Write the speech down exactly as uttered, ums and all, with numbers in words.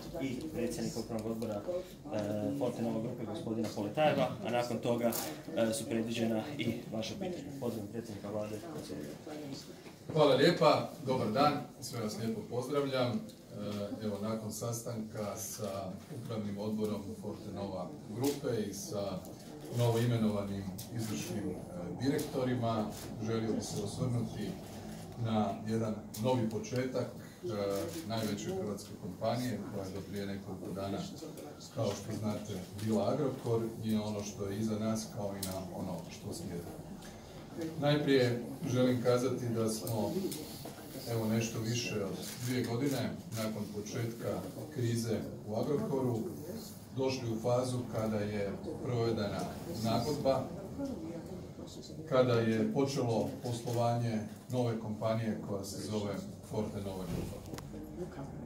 i predsjednika upravnog odbora Fortenova grupe gospodina Poletajeva, a nakon toga su predviđena i vaša pitanja. Pozivam predsjednika vlade. Hvala lijepa, dobar dan, sve vas lijepo pozdravljam. Evo, nakon sastanka sa upravnim odborom Fortenova grupe i sa novo imenovanim izvršnim direktorima, želio bih se osvrnuti na jedan novi početak najveće hrvatske kompanije koja je do prije nekoliko dana, kao što znate, bila Agrokor, i ono što je iza nas, kao i na ono što slijedi. Najprije želim kazati da smo evo nešto više od dvije godine nakon početka krize u Agrokoru došli u fazu kada je provedena nagodba, kada je počelo poslovanje nove kompanije koja se zove Fortenova grupa.